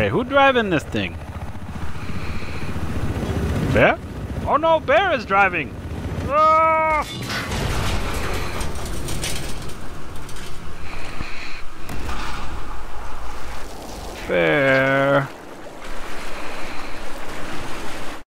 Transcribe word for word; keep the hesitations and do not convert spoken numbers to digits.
Okay, who driving this thing? Bear? Oh no, Bear is driving! Ah! Bear.